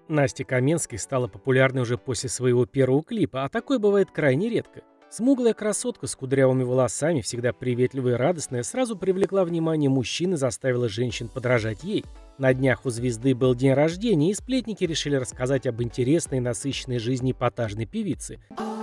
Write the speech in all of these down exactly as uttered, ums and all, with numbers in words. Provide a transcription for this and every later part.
Настя Каменской стала популярной уже после своего первого клипа, а такое бывает крайне редко. Смуглая красотка с кудрявыми волосами, всегда приветливая и радостная, сразу привлекла внимание мужчин и заставила женщин подражать ей. На днях у звезды был день рождения, и сплетники решили рассказать об интересной и насыщенной жизни эпатажной певицы.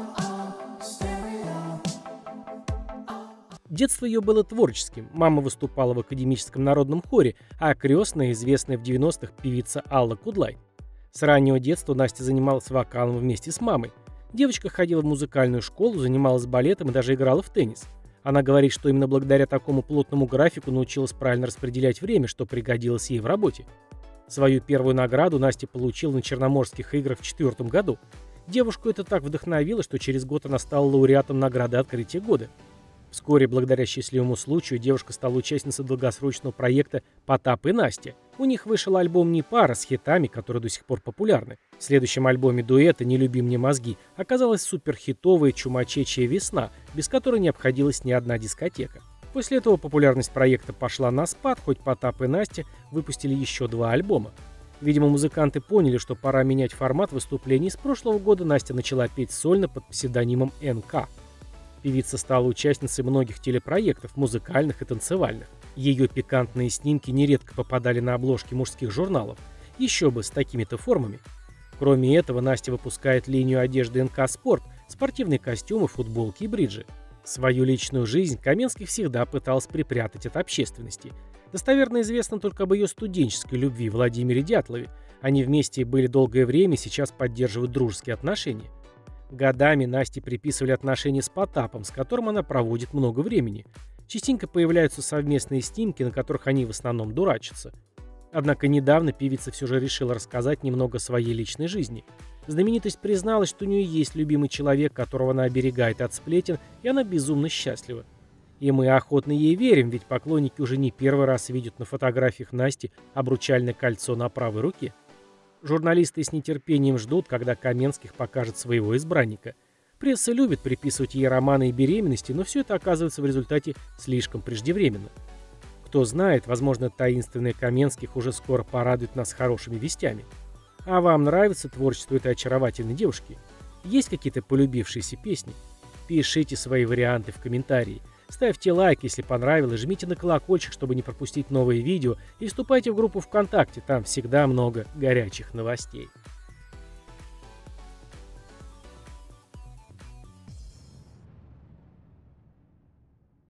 Детство ее было творческим. Мама выступала в академическом народном хоре, а крестная, известная в девяностых певица Алла Кудлай. С раннего детства Настя занималась вокалом вместе с мамой. Девочка ходила в музыкальную школу, занималась балетом и даже играла в теннис. Она говорит, что именно благодаря такому плотному графику научилась правильно распределять время, что пригодилось ей в работе. Свою первую награду Настя получила на Черноморских играх в четвертом году. Девушку это так вдохновило, что через год она стала лауреатом награды «Открытие года». Вскоре, благодаря счастливому случаю, девушка стала участницей долгосрочного проекта «Потап и Настя». У них вышел альбом «Не пара» с хитами, которые до сих пор популярны. В следующем альбоме дуэта «Не люби мне мозги» оказалась суперхитовая «Чумачечья весна», без которой не обходилась ни одна дискотека. После этого популярность проекта пошла на спад, хоть Потап и Настя выпустили еще два альбома. Видимо, музыканты поняли, что пора менять формат выступлений. С прошлого года Настя начала петь сольно под псевдонимом эн ка. Певица стала участницей многих телепроектов, музыкальных и танцевальных. Ее пикантные снимки нередко попадали на обложки мужских журналов. Еще бы, с такими-то формами. Кроме этого, Настя выпускает линию одежды эн ка Спорт, спортивные костюмы, футболки и бриджи. Свою личную жизнь Каменских всегда пыталась припрятать от общественности. Достоверно известно только об ее студенческой любви Владимире Дятлове. Они вместе были долгое время и сейчас поддерживают дружеские отношения. Годами Насте приписывали отношения с Потапом, с которым она проводит много времени. Частенько появляются совместные снимки, на которых они в основном дурачатся. Однако недавно певица все же решила рассказать немного о своей личной жизни. Знаменитость призналась, что у нее есть любимый человек, которого она оберегает от сплетен, и она безумно счастлива. И мы охотно ей верим, ведь поклонники уже не первый раз видят на фотографиях Насти обручальное кольцо на правой руке. Журналисты с нетерпением ждут, когда Каменских покажет своего избранника. Пресса любит приписывать ей романы и беременности, но все это оказывается в результате слишком преждевременно. Кто знает, возможно, таинственные Каменских уже скоро порадует нас хорошими вестями. А вам нравится творчество этой очаровательной девушки? Есть какие-то полюбившиеся песни? Пишите свои варианты в комментарии. Ставьте лайк, если понравилось, жмите на колокольчик, чтобы не пропустить новые видео, и вступайте в группу ВКонтакте, там всегда много горячих новостей.